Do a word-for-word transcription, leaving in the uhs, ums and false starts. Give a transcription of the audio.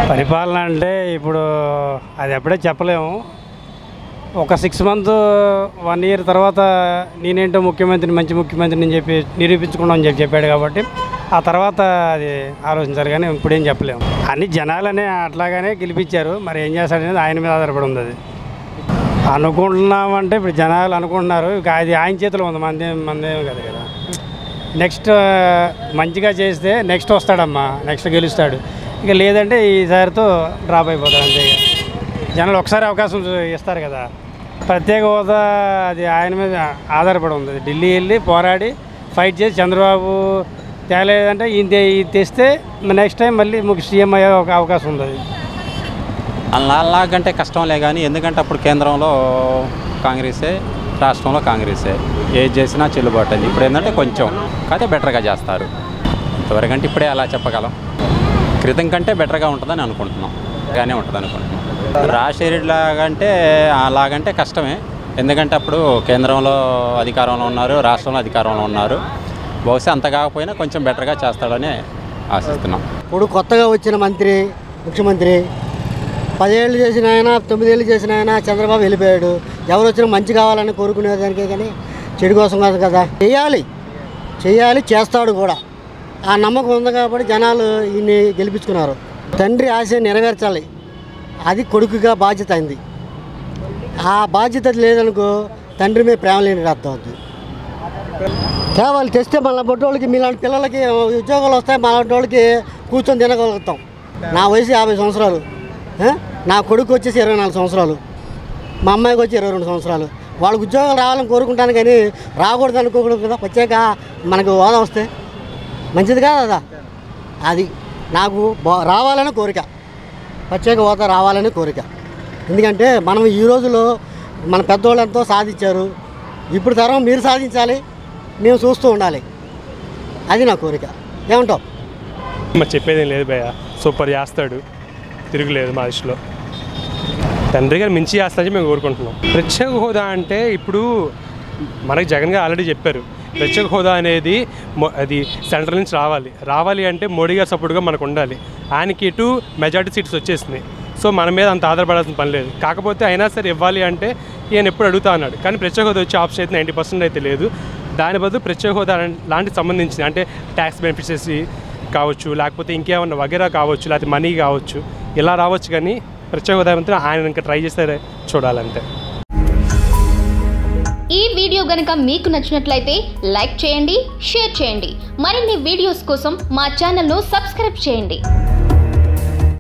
పరిపాలన అంటే ఇప్పుడు అది ఎప్పుడే చెప్పలేము. ఒక సిక్స్ మంత్ వన్ ఇయర్ తర్వాత నేనేంటో ముఖ్యమంత్రిని మంచి ముఖ్యమంత్రిని అని చెప్పి నిరూపించుకున్నాం అని చెప్పి చెప్పాడు కాబట్టి ఆ తర్వాత అది ఆలోచించారు. కానీ ఇప్పుడేం చెప్పలేము. అన్ని జనాలనే అట్లాగానే గెలిపించారు. మరి ఏం చేస్తాడనేది ఆయన మీద ఆధారపడి ఉంది. అది అనుకుంటున్నామంటే ఇప్పుడు జనాలు అనుకుంటున్నారు. ఇక అది ఆయన చేతిలో ఉంది, మందే మందేం కదా కదా. నెక్స్ట్ మంచిగా చేస్తే నెక్స్ట్ వస్తాడమ్మా, నెక్స్ట్ గెలుస్తాడు. ఇక లేదంటే ఈసారితో డ్రాప్ అయిపోతాడు అంతే. జనాలు ఒకసారి అవకాశం ఇస్తారు కదా. ప్రత్యేక హోదా అది ఆయన మీద ఆధారపడి ఉంది. ఢిల్లీ వెళ్ళి పోరాడి ఫైట్ చేసి చంద్రబాబు తేలేదంటే ఈయన తెస్తే నెక్స్ట్ టైం మళ్ళీ మీకు సీఎం అయ్యే ఒక అవకాశం ఉంది. అలాగంటే కష్టంలే కానీ, ఎందుకంటే అప్పుడు కేంద్రంలో కాంగ్రెసే, రాష్ట్రంలో కాంగ్రెసే, ఏది చేసినా చెల్లుబాటు అది. ఇప్పుడు ఏంటంటే కొంచెం కాదే బెటర్గా చేస్తారు. ఇంతవరకు అంటే ఇప్పుడే అలా చెప్పగలం. క్రితం కంటే బెటర్గా ఉంటుందని అనుకుంటున్నాం, గానే ఉంటుంది అనుకుంటున్నాం. రాజశేఖరులాగంటే అలాగంటే కష్టమే, ఎందుకంటే అప్పుడు కేంద్రంలో అధికారంలో ఉన్నారు, రాష్ట్రంలో అధికారంలో ఉన్నారు. బహుశా అంత కాకపోయినా కొంచెం బెటర్గా చేస్తాడని ఆశిస్తున్నాం. ఇప్పుడు కొత్తగా వచ్చిన మంత్రి ముఖ్యమంత్రి పదేళ్ళు చేసిన ఆయన, తొమ్మిదేళ్ళు చేసిన ఆయన చంద్రబాబు వెళ్ళిపోయాడు. ఎవరు వచ్చినా మంచి కావాలని కోరుకునేదానికే కానీ చెడు కోసం కాదు కదా. చేయాలి చేయాలి చేస్తాడు కూడా. ఆ నమ్మకం ఉంది కాబట్టి జనాలు ఈయన్ని గెలిపించుకున్నారు. తండ్రి ఆశ నెరవేర్చాలి, అది కొడుకుగా బాధ్యత అయింది. ఆ బాధ్యత లేదనుకో తండ్రి మీద ప్రేమ లేని అర్థం అవుతుంది. తేవాలి తెస్తే మళ్ళీ బొట్టోళ్ళకి మీలాంటి పిల్లలకి ఉద్యోగాలు వస్తాయి, మళ్ళీ వాళ్ళకి కూర్చొని తినగలుగుతాం. నా వయసు యాభై సంవత్సరాలు, నా కొడుకు వచ్చేసి ఇరవై నాలుగు సంవత్సరాలు, మా అమ్మాయికి వచ్చి ఇరవై రెండు సంవత్సరాలు. వాళ్ళకి ఉద్యోగాలు రావాలని కోరుకుంటాను కానీ రాకూడదు అనుకోకూడదు కదా. ప్రత్యేక మనకు హోదా వస్తే మంచిది కాదు కదా. అది నాకు రావాలని కోరిక, ప్రత్యేక హోదా రావాలని కోరిక. ఎందుకంటే మనం ఈ రోజులో మన పెద్దవాళ్ళు ఎంతో సాధించారు. ఇప్పుడు తరం మీరు సాధించాలి, మేము చూస్తూ ఉండాలి. అది నా కోరిక. ఏమంటావు? మరి చెప్పేదేం లేదు భయ్య, సూపర్ చేస్తాడు, తిరుగులేదు మా దృష్టిలో. తండ్రి గారు మించి చేస్తానని మేము కోరుకుంటున్నాం. ప్రత్యేక హోదా అంటే ఇప్పుడు మనకి జగన్ గారు ఆల్రెడీ చెప్పారు, ప్రత్యేక హోదా అనేది అది సెంట్రల్ నుంచి రావాలి. రావాలి అంటే మోడీ గారు సపోర్ట్గా మనకు ఉండాలి. ఆయనకి ఇటు మెజార్టీ సీట్స్ వచ్చేసినాయి. సో మన మీద అంత ఆధారపడాల్సిన పని లేదు. కాకపోతే అయినా సరే ఇవ్వాలి అంటే ఈయన ఎప్పుడు అడుగుతా అన్నాడు. కానీ ప్రత్యేక హోదా వచ్చే ఆప్షన్ అయితే నైంటీ పర్సెంట్ అయితే లేదు. దాని బదులు ప్రత్యేక హోదా లాంటి సంబంధించిన అంటే ట్యాక్స్ బెనిఫిట్స్ కావచ్చు, లేకపోతే ఇంకేమన్నా వగేరా కావచ్చు, లేకపోతే మనీ కావచ్చు, ఇలా రావచ్చు. కానీ ప్రత్యేక హోదా ఆయన ఇంకా ట్రై చేస్తారే చూడాలంటే. ఈ వీడియో గనుక మీకు నచ్చినట్లయితే లైక్ చేయండి, షేర్ చేయండి. మరిన్ని వీడియోస్ కోసం మా ఛానల్ను సబ్స్క్రైబ్ చేయండి.